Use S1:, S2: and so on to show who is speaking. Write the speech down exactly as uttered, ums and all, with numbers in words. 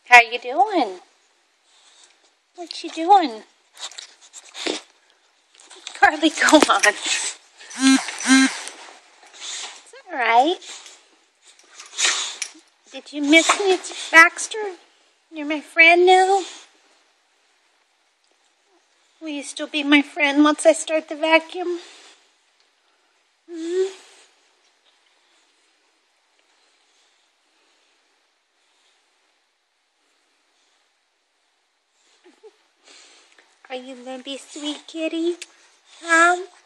S1: How you doing? What you doing? Carly, go on. It's alright. Did you miss me, Baxter? You're my friend now? Will you still be my friend once I start the vacuum? Hmm? Are you gonna be sweet kitty? Huh?